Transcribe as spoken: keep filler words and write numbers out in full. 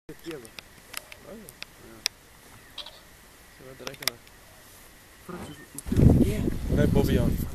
Aqui agora. Olha. Você vai direct na. Yeah. Vai Bobby on.